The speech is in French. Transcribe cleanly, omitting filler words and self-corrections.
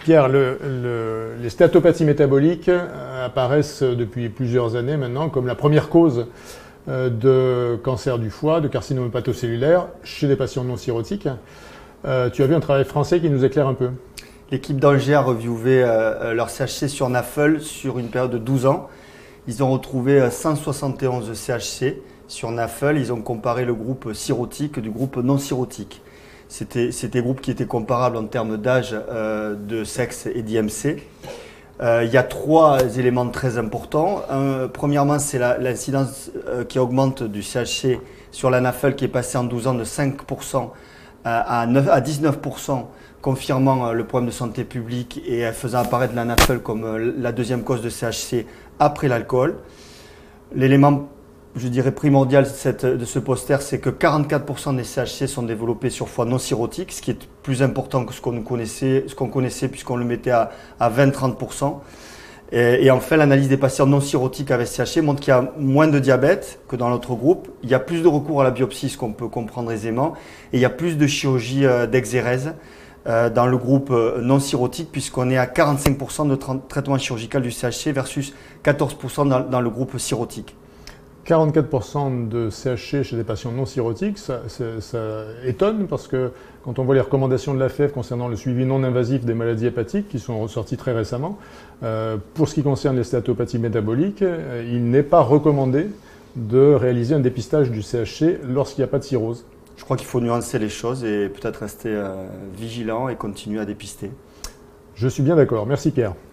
Pierre, les stéatopathies métaboliques apparaissent depuis plusieurs années maintenant comme la première cause de cancer du foie, de carcinome hépatocellulaire chez des patients non cirrhotiques. Tu as vu un travail français qui nous éclaire un peu? L'équipe d'Angers a reviewé leur CHC sur NAFLD sur une période de 12 ans. Ils ont retrouvé 171 CHC sur NAFLD. Ils ont comparé le groupe cirrhotique du groupe non cirrhotique. C'était des groupes qui étaient comparables en termes d'âge, de sexe et d'IMC. Il y a trois éléments très importants. Premièrement, c'est l'incidence qui augmente du CHC sur la NAFLD qui est passée en 12 ans de 5% à 19%, confirmant le problème de santé publique et faisant apparaître la NAFLD comme la deuxième cause de CHC après l'alcool. L'élément, je dirais, primordial de ce poster, c'est que 44% des CHC sont développés sur foie non cirrhotique, ce qui est plus important que ce qu'on connaissait puisqu'on le mettait à 20-30%. Et enfin, l'analyse des patients non cirrhotiques avec CHC montre qu'il y a moins de diabète que dans l'autre groupe. Il y a plus de recours à la biopsie, ce qu'on peut comprendre aisément. Et il y a plus de chirurgie d'exérèse dans le groupe non cirrhotique, puisqu'on est à 45% de traitement chirurgical du CHC versus 14% dans le groupe cirrhotique. 44% de CHC chez des patients non cirrhotiques, ça étonne parce que quand on voit les recommandations de l'AFF concernant le suivi non invasif des maladies hépatiques qui sont ressorties très récemment, pour ce qui concerne les stéatopathies métaboliques, il n'est pas recommandé de réaliser un dépistage du CHC lorsqu'il n'y a pas de cirrhose. Je crois qu'il faut nuancer les choses et peut-être rester vigilant et continuer à dépister. Je suis bien d'accord. Merci Pierre.